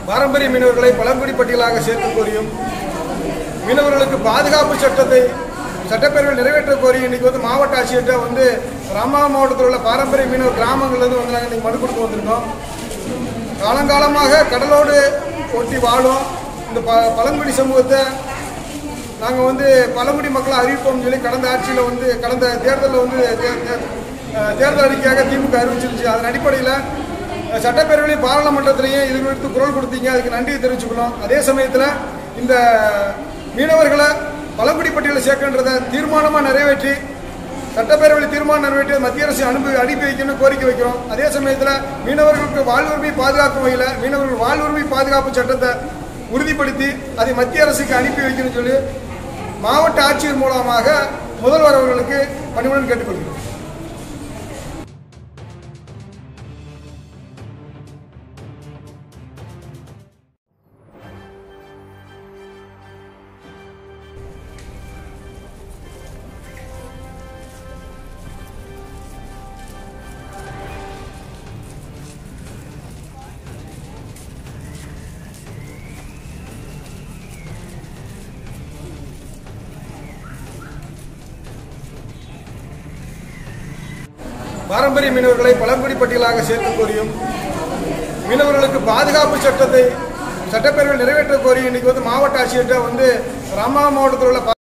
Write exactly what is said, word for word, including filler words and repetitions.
பாரம்பரிய மீனவர்களை பழங்குடி பட்டியலாக சேர்க்க கோரியும் மீனவர்களுக்கு பாதுகாப்பு சட்டத்தை சட்டப்பேரவையில் நிறைவேற்ற கோரி இன்னைக்கு வந்து மாவட்ட ஆட்சியர்கிட்ட வந்து ராமநாதபுரம் மாவட்டத்தில் உள்ள பாரம்பரிய மீனவர் கிராமங்கள்லேருந்து வந்து நாங்கள் இன்னைக்கு மனு கொடுத்து வந்திருக்கோம். காலங்காலமாக கடலோடு ஒட்டி வாழும் இந்த ப பழங்குடி சமூகத்தை நாங்கள் வந்து பழங்குடி மக்களை அறிவிப்போம்னு சொல்லி கடந்த ஆட்சியில் வந்து கடந்த தேர்தலில் வந்து தேர்தல் அறிக்கையாக திமுக அறிவிச்சிருந்துச்சு. அதன் அடிப்படையில் சட்டப்பேரவையிலையும் பாராளுமன்றத்திலையும் இது குறித்து குரல் கொடுத்தீங்க, அதுக்கு நன்றியை தெரிவிச்சுக்கணும். அதே சமயத்தில் இந்த மீனவர்களை பழங்குடி பட்டியலில் சேர்க்கின்றதை தீர்மானமாக நிறைவேற்றி சட்டப்பேரவையில் தீர்மானம் நிறைவேற்றி மத்திய அரசு அனுப்பி அனுப்பி வைக்கணும்னு கோரிக்கை வைக்கிறோம். அதே சமயத்தில் மீனவர்களுக்கு வாழ்வுரிமை பாதுகாக்கும் வகையில் மீனவர்கள் வாழ்வுரிமை பாதுகாப்பு சட்டத்தை உறுதிப்படுத்தி அதை மத்திய அரசுக்கு அனுப்பி வைக்கணும்னு சொல்லி மாவட்ட ஆட்சியர் மூலமாக முதல்வர் அவர்களுக்கு பணிவுடன் கேட்டுக்கொள்கிறோம். பாரம்பரிய மீனவர்களை பழங்குடி பட்டியலாக சேர்க்க கோரியும் மீனவர்களுக்கு பாதுகாப்பு சட்டத்தை சட்டப்பேரவையில் நிறைவேற்ற கோரி இன்னைக்கு வந்து மாவட்ட ஆட்சியர்கிட்ட வந்து ராமநாதபுரம் மாவட்டத்தில் உள்ள